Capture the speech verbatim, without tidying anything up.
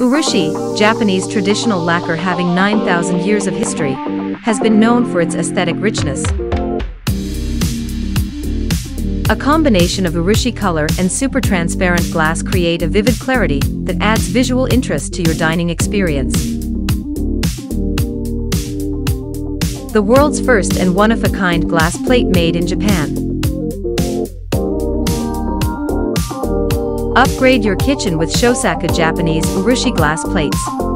Urushi, Japanese traditional lacquer having nine thousand years of history, has been known for its aesthetic richness. A combination of Urushi color and super transparent glass create a vivid clarity that adds visual interest to your dining experience. The world's first and one-of-a-kind glass plate made in Japan. Upgrade your kitchen with Syosaku Japanese Urushi glass plates.